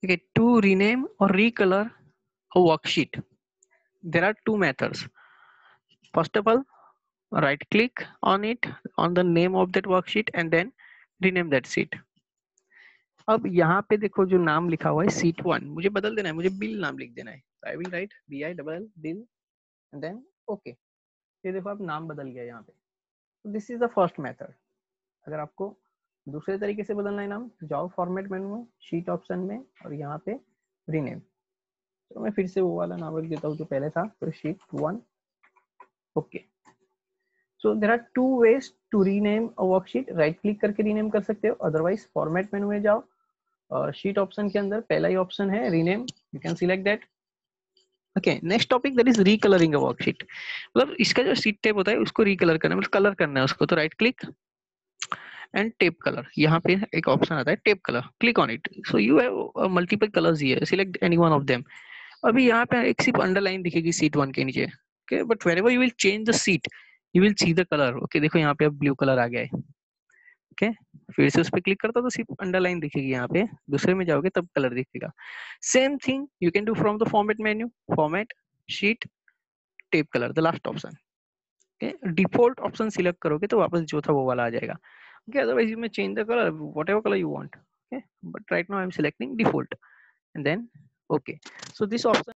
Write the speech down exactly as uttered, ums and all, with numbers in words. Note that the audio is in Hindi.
Okay, to rename or recolor a worksheet, there are two methods. First of all, right click on it, on the name of that worksheet, and then rename that sheet. अब यहाँ पे देखो जो नाम लिखा हुआ है सीट वन, मुझे बदल देना है, मुझे बिल नाम लिख देना है. I will write B I double bill and then okay. ये देखो अब नाम बदल गया यहाँ पे. This is the first method. अगर आपको दूसरे तरीके से बदलना है नाम, जाओ फॉर्मेट मेनू में, शीट ऑप्शन में, और यहाँ पे रीनेम. तो मैं फिर से वो वाला नाम रख देता हूँ जो पहले था, तो sheet one. Okay. So there are two ways to rename a worksheet. Right click करके रीनेम कर सकते हो, अदरवाइज फॉर्मेट मेनू में जाओ, शीट uh, ऑप्शन के अंदर पहला ही ऑप्शन है rename, you can select that. Okay, next topic that is recolouring a worksheet. मतलब इसका जो शीट टाइप होता है उसको रिकलर करना है, मतलब कलर करना है उसको. तो right click and tab colour, यहाँ पे एक ऑप्शन आता है tab colour, click on it. So you have multiple colours here, select any one of them. अभी यहाँ पे एक सिर्फ अंडरलाइन दिखेगी सीट वन के नीचे. Okay, but wherever you will change the sheet you will see the colour. Okay, देखो यहाँ पे अब ब्लू कलर आ गया है. Okay okay? फिर से उस पर क्लिक करता तो सिर्फ अंडरलाइन दिखेगी. यहाँ पे दूसरे में जाओगे तब कलर दिखेगा. Same thing you can do from the format menu, format, sheet, tab colour, the last option. Default option select करोगे तो वापस जो था वो वाला आ जाएगा. Okay, otherwise you may change the colour whatever colour you want. Okay, but right now I am selecting default and then okay. So this option